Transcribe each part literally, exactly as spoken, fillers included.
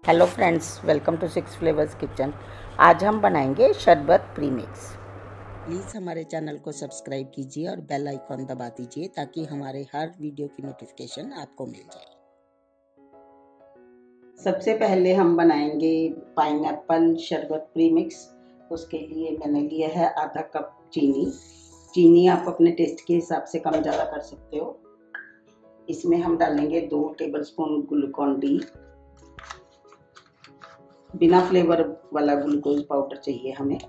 Hello friends, welcome to six flavours kitchen. आज हम बनाएंगे शरबत प्रीमिक्स। प्लीज़ हमारे चैनल को सब्सक्राइब कीजिए और बेल आइकॉन दबा दीजिए ताकि हमारे हर वीडियो की नोटिफिकेशन आपको मिल जाए। सबसे पहले हम बनाएंगे पाइनएप्पल शरबत प्रीमिक्स। उसके लिए मैंने लिया है आधा कप चीनी। चीनी आप अपने टेस्ट के हिसाब से कम ज़्यादा कर सकते हो। इसमें हम डालेंगे दो टेबलस्पून ग्लूकॉन डी। बिना फ्लेवर वाला ग्लूकोज पाउडर चाहिए हमें।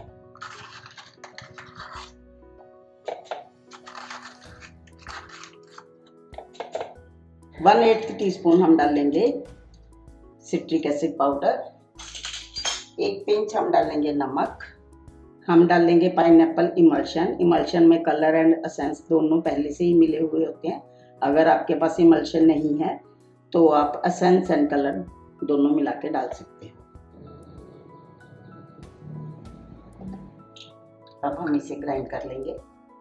वन एट्थ टी स्पून हम डालेंगे सिट्रिक एसिड पाउडर। एक पिंच हम डालेंगे नमक। हम डालेंगे पाइनएप्पल इमल्शन। इमल्शन में कलर एंड एसेंस दोनों पहले से ही मिले हुए होते हैं। अगर आपके पास इमल्शन नहीं है तो आप एसेंस एंड कलर दोनों मिला के डाल सकते हैं। अब हम इसे ग्राइंड कर लेंगे।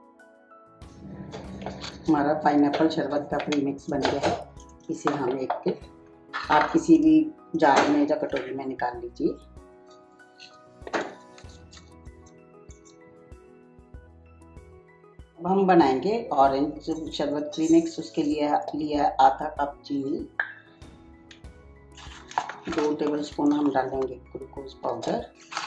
हमारा पाइनएप्पल शरबत का प्रीमिक्स बन गया है। इसे हम एक आप किसी भी जार में या कटोरी में निकाल लीजिए। अब हम बनाएंगे ऑरेंज शरबत प्रीमिक्स। उसके लिए लिया है आधा कप चीनी। दो टेबलस्पून हम डालेंगे ग्लूकोज पाउडर।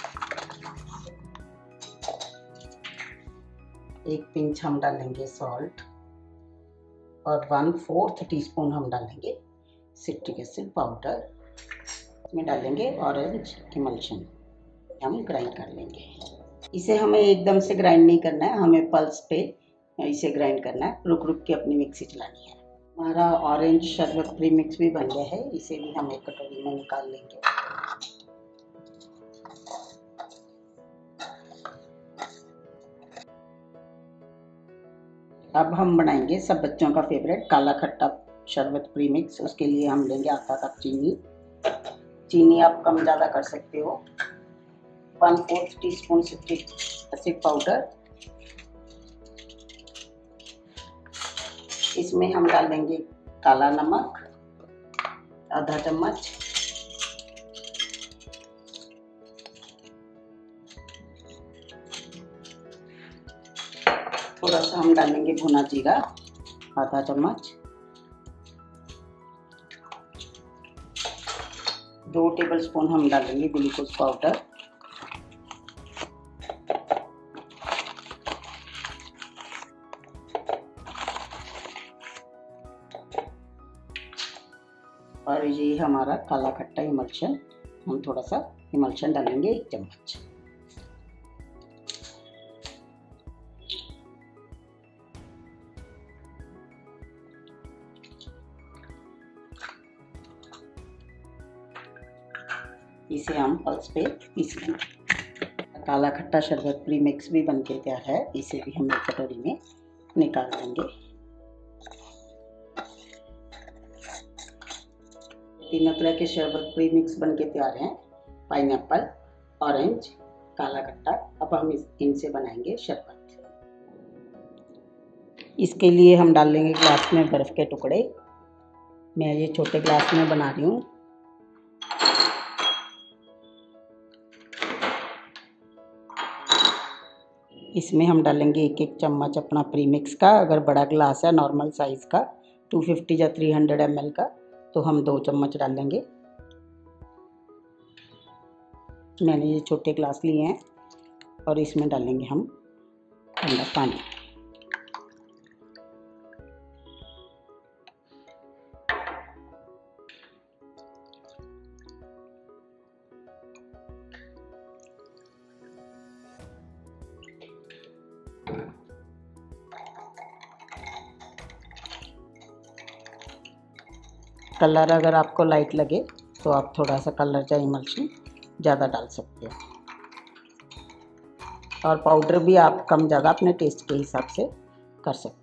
एक पिंच हम डालेंगे सॉल्ट और वन फोर्थ टीस्पून हम डालेंगे सिट्रिक एसिड पाउडर। इसमें डालेंगे ऑरेंज इमल्शन। हम ग्राइंड कर लेंगे। इसे हमें एकदम से ग्राइंड नहीं करना है, हमें पल्स पे इसे ग्राइंड करना है। रुक रुक के अपनी मिक्सी चलानी है। हमारा ऑरेंज शरबत प्रीमिक्स भी बन गया है। इसे भी हम एक कटोरी में निकाल लेंगे। अब हम बनाएंगे सब बच्चों का फेवरेट काला खट्टा शरबत प्रीमिक्स। उसके लिए हम लेंगे आधा कप चीनी। चीनी आप कम ज़्यादा कर सकते हो। One fourth tea spoon citric acid powder. इसमें हम डालेंगे काला नमक आधा चम्मच। थोड़ा सा हम डालेंगे भुना जीरा आधा चम्मच। दो टेबलस्पून हम डालेंगे ग्लूकोज पाउडर। और ये हमारा काला खट्टा इमल्शन। हम थोड़ा सा इमल्शन डालेंगे एक चम्मच। इसे हम पल्स पे पीस लेंगे। काला खट्टा शरबत प्रीमिक्स भी बनके तैयार है। इसे भी हम एक कटोरी में निकाल लेंगे। तीनों तरह के शरबत प्रीमिक्स बनके तैयार हैं, पाइनएप्पल, ऑरेंज, काला खट्टा। अब हम इस इनसे बनाएंगे शरबत। इसके लिए हम डाल लेंगे ग्लास में बर्फ़ के टुकड़े। मैं ये छोटे ग्लास में बना रही हूँ। इसमें हम डालेंगे एक एक चम्मच अपना प्रीमिक्स का। अगर बड़ा ग्लास है नॉर्मल साइज़ का टू फिफ्टी या थ्री हंड्रेड एम एल का तो हम दो चम्मच डालेंगे। मैंने ये छोटे ग्लास लिए हैं और इसमें डालेंगे हम ठंडा पानी। कलर अगर आपको लाइट लगे तो आप थोड़ा सा कलर या इमल्शन ज़्यादा डाल सकते हो। और पाउडर भी आप कम ज़्यादा अपने टेस्ट के हिसाब से कर सकते हो।